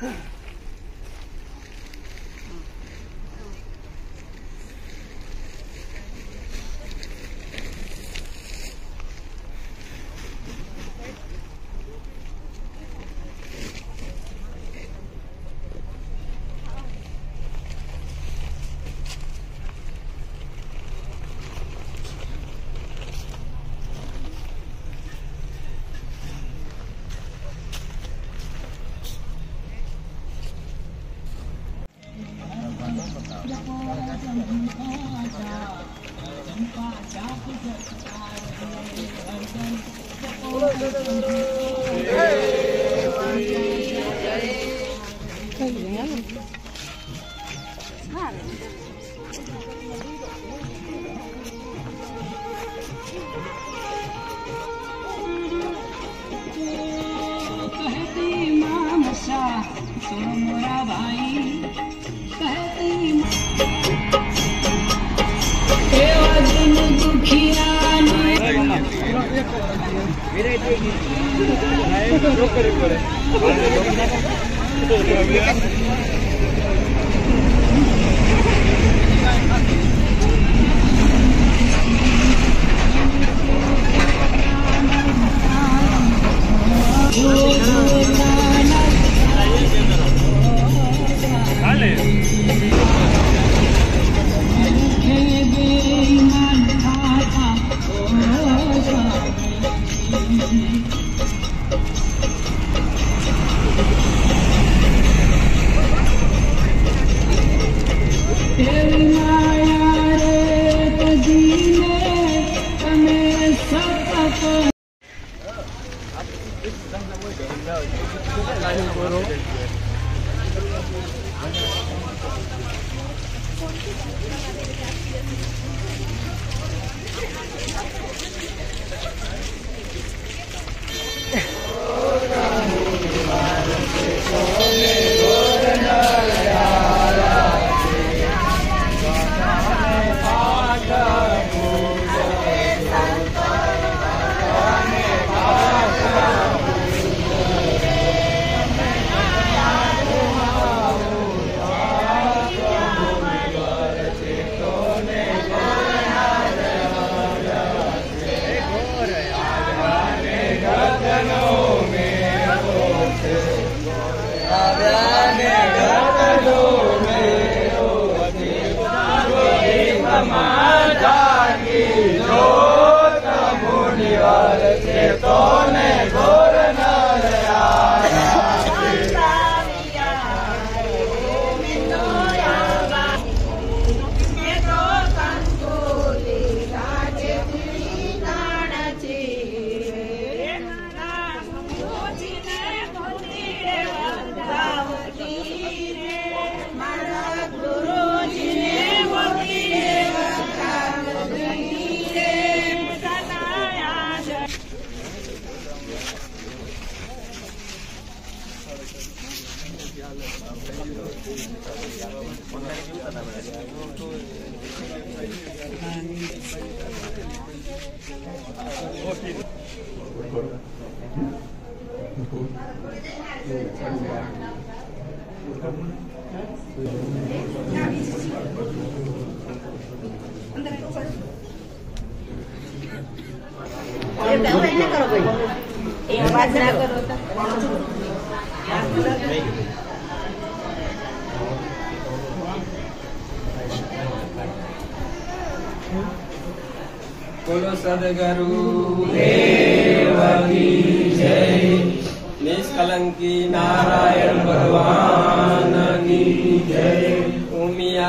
बोलो सद्गुरु देव की जय। निष्कलंकी नारायण भगवान की जय। उमिया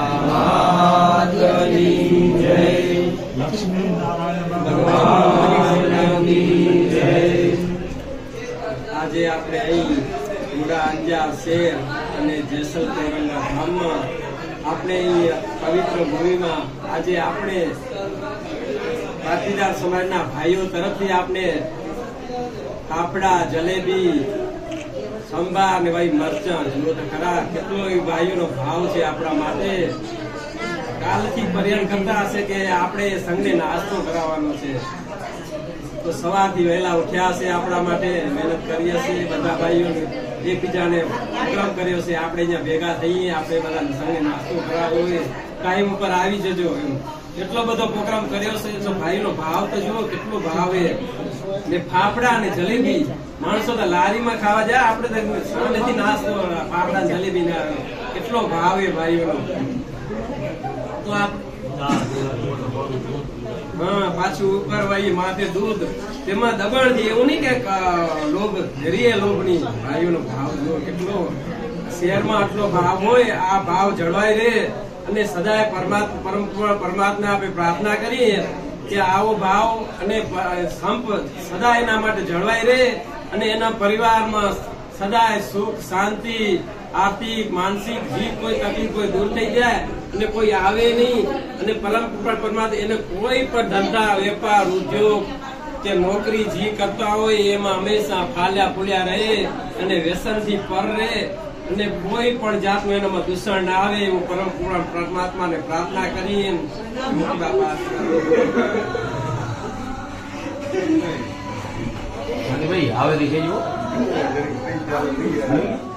मात की जय। लक्ष्मी नारायण भगवान की जय। આજે આપણે અહીં ગુડા અંજાર શહેર અને જેસલ તોરણના ધામમાં આપણે અહીં પવિત્ર ભૂમિમાં આજે આપણે પાટીદાર સમાજના ભાઈઓ તરફથી આપણે ફાફડા, જલેબી, સંભાર અને ભાઈ મરચાં જુઓ તો ખરા કેટલો ભાઈઓનો ભાવ છે આપણા માટે। કાલથી પર્યટન કરતા હશે કે આપણે સંઘને નાસ્તો કરાવવાનો છે, તો સવારથી વહેલા ઉઠ્યા છે આપણા માટે મહેનત કરીએ છીએ બધા ભાઈઓને। એકબીજાને પ્રોગ્રામ કર્યો છે. આપણે અહીંયા ભેગા થઈએ, આપણે બધા સંગે નાસ્તો કરાવો હોય, ટાઈમ ઉપર આવી જજો એમ એટલો બધો પ્રોગ્રામ કર્યો છે. તો ભાઈનો ભાવ તો જુઓ કેટલો ભાવ ને ફાફડા અને જલેબી માણસો તો લારીમાં ખાવા જાય, આપણે તો સામેથી નાસ્તો ફાફડા જલેબી ના કેટલો ભાવ એ ભાઈઓનો. તો હા પાછું ઉપર ભાઈ માથે દૂધ તેમાં દબણ થી એવું નહીં કે લોભ જરીએ લોભ ની. ભાઈઓનો ભાવ જુઓ કેટલો. શહેરમાં આટલો ભાવ હોય, આ ભાવ જળવાઈ રહે અને સદાય પરમાત્મા આપણે પ્રાર્થના કરીએ કે આવો ભાવ અને સંપ સદાય એના માટે જળવાઈ રહે અને એના પરિવારમાં સદાય સુખ શાંતિ આર્થિક માનસિક જે કોઈ તકલીફ કોઈ દૂર થઈ જાય અને કોઈ આવે નહીં અને પરમાત્મા એને કોઈ પણ ધંધા વેપાર ઉદ્યોગ કે નોકરી જે કરતા હોય એમાં હંમેશા ફાલ્યા ફૂલ્યા રહે અને વ્યસનથી પર રહે અને કોઈ પણ જાતનું એનામાં દૂષણ ના આવે એવું પરમાત્માને પ્રાર્થના કરીએ. ભાઈ આવે દેખાઈ